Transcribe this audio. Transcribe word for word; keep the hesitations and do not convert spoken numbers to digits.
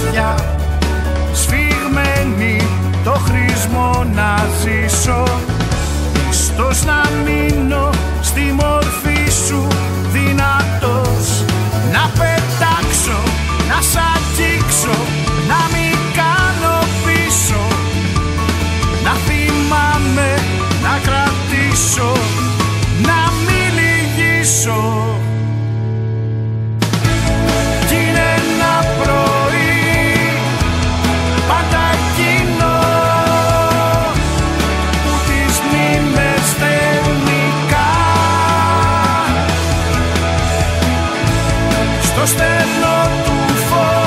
μάτια σφιγμένη το χρησμό να ζήσω, πιστός να μείνω στη μορφή σου, δυνατός να πετάξω, να σ' αγγίξω, να μην κάνω πίσω, να θυμάμαι, να κρατήσω, να μην λυγίσω. Κι είναι ένα πρωί πάντα εκείνο που τις μνήμες τελικά στο στενό του φως